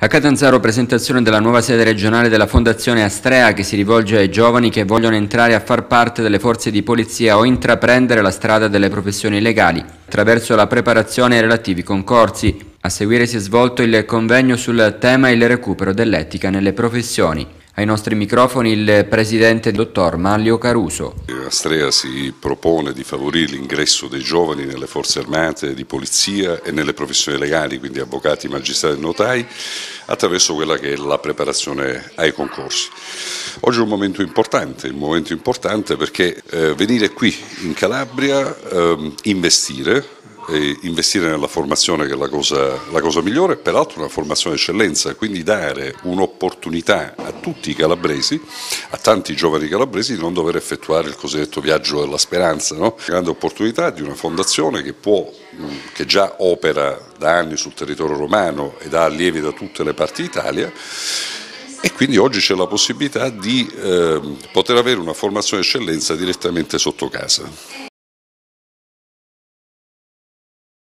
A Catanzaro presentazione della nuova sede regionale della Fondazione Astrea che si rivolge ai giovani che vogliono entrare a far parte delle forze di polizia o intraprendere la strada delle professioni legali attraverso la preparazione ai relativi concorsi. A seguire si è svolto il convegno sul tema il recupero dell'etica nelle professioni. Ai nostri microfoni il presidente dottor Manlio Caruso. Astrea si propone di favorire l'ingresso dei giovani nelle forze armate, di polizia e nelle professioni legali, quindi avvocati, magistrati e notai, attraverso quella che è la preparazione ai concorsi. Oggi è un momento importante perché venire qui in Calabria, investire nella formazione che è la cosa migliore, peraltro una formazione d'eccellenza, quindi dare un'opportunità a tutti i calabresi, a tanti giovani calabresi di non dover effettuare il cosiddetto viaggio della speranza, no? Grande opportunità di una fondazione che già opera da anni sul territorio romano ed ha allievi da tutte le parti d'Italia. E quindi oggi c'è la possibilità di poter avere una formazione d'eccellenza direttamente sotto casa.